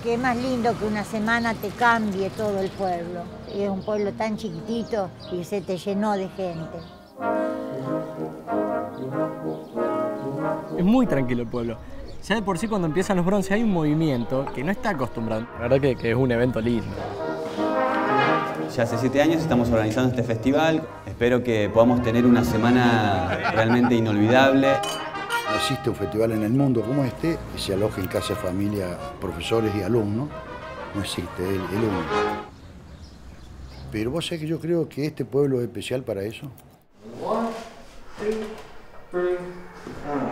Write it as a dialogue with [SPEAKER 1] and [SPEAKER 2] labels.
[SPEAKER 1] Qué más lindo que una semana te cambie todo el pueblo. Es un pueblo tan chiquitito y se te llenó de gente.
[SPEAKER 2] Es muy tranquilo el pueblo. Ya de por sí cuando empiezan los bronces hay un movimiento que no está acostumbrado. La verdad que es un evento lindo.
[SPEAKER 3] Ya hace 7 años estamos organizando este festival. Espero que podamos tener una semana realmente inolvidable.
[SPEAKER 4] No existe un festival en el mundo como este que se aloje en casa, familia, profesores y alumnos. No existe, el único. Pero vos sabés que yo creo que este pueblo es especial para eso.
[SPEAKER 5] 1, 2, 3, 4.